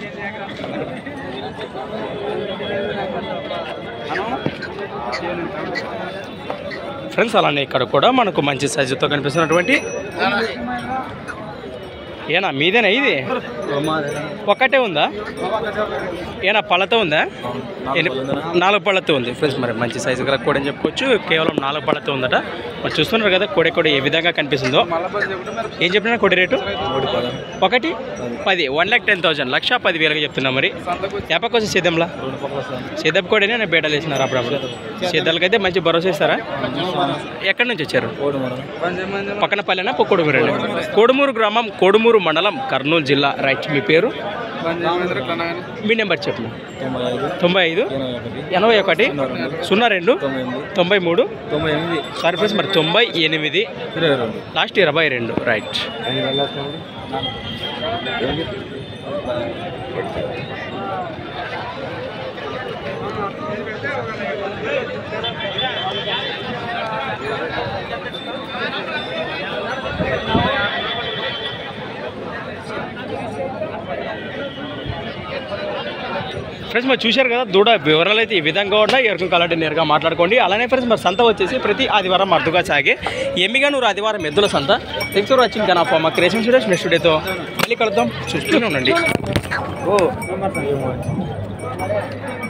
friends అలానే ఇక్కడ కూడా మనకు మంచి సైజుతో కనిపిస్తున్నటువంటి ఏనా మీదేనా ఇది ఒక్కటే ఉందా ఏనా పళ్ళతో ఉందా 4 పళ్ళతో ఉంది ఫ్రెండ్స్ మరి మంచి సైజు గల కోడి అని చెప్పుకోవచ్చు కేవలం 4 పళ్ళతో ఉందట మరి చూస్తున్నారు కదా కోడి ఏ విధంగా కనిపిస్తుందో ఏం చెప్పినా కోడి రేటు 1 10 1,10,000 1,10,000 చెప్తున్నా మరి ఎప్పటి కోసం సిద్ధంలా సిద్ధం కోడినే నేను బేటలు వేసినారు అప్పుడప్పుడు సిద్ధాలకైతే మంచి భరోసా ఇస్తారా ఎక్కడి నుంచి వచ్చారు పక్కన పల్లెనా కోడుమూరు కోడుమూరు గ్రామం కోడుమూరు మండలం కర్నూలు జిల్లా రైట్ మీ పేరు మీ నెంబర్ చెప్పు 95 81 02 93 సారీ ఫ్రెండ్స్ మరి 98 లాస్ట్ 22 రైట్ ఫ్రెండ్స్ మరి చూశారు కదా దూడ వివరాలు అయితే ఈ విధంగా ఉన్నాయి ఎవరికి కావాలంటే నేరుగా మాట్లాడుకోండి అలానే ఫ్రెండ్స్ మరి సంత వచ్చేసి ప్రతి ఆదివారం అరుదుగా సాగే ఎమ్మిగనూరు ఆదివారం ఎద్దుల సంత థ్యాంక్స్ ఫర్ వాచింగ్ కనా మా క్రియేషన్ స్టూడియోస్ నెక్స్ట్ వీడియోతో మళ్ళీ కలుద్దాం చూస్తూనే ఉండండి